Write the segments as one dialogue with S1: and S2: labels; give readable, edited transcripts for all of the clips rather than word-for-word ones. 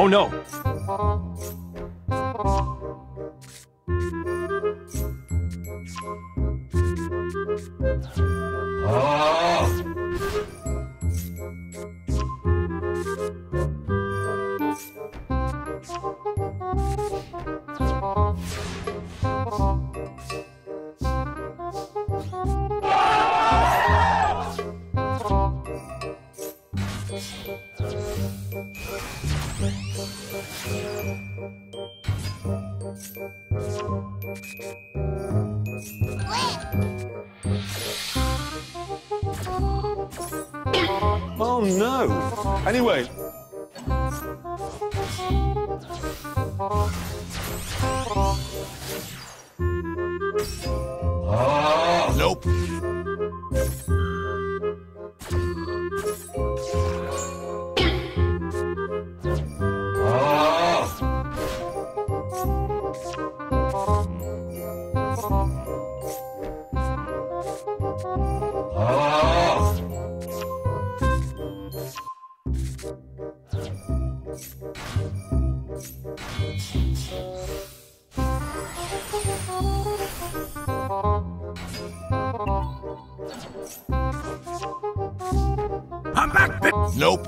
S1: Oh no!
S2: Oh no! Anyway.
S1: Nope. I'm back, bitch! Nope.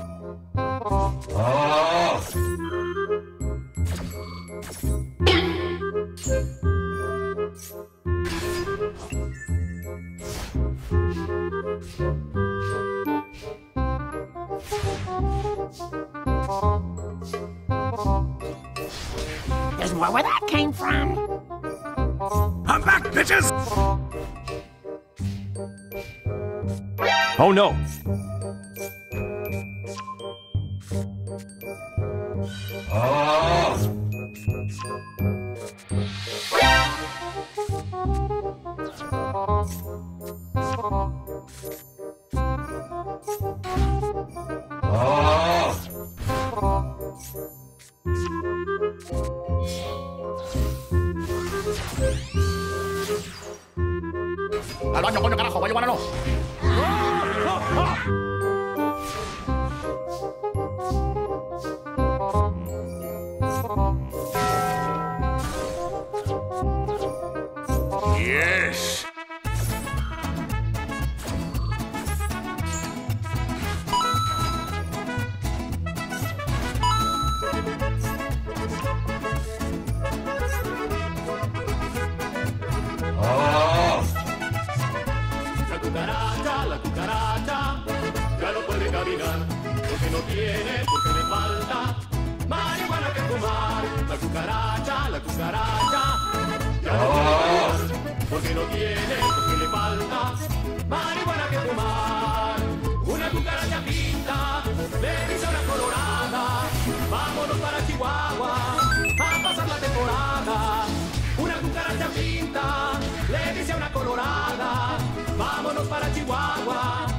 S3: There's more where that came from.
S1: I'm back, bitches! Oh no!
S3: Al baño, coño, carajo, voy a llevarlo.
S1: Yes!
S4: La cucaracha, ya no puede caminar, porque no tiene, porque le falta marihuana que fumar. La cucaracha, ya no puede caminar, porque no tiene, porque le falta marihuana que fumar. Una cucaracha pinta, le dice una colorada, vámonos para Chihuahua a pasar la temporada. Una cucaracha pinta, le dice a una colorada, vámonos para Chihuahua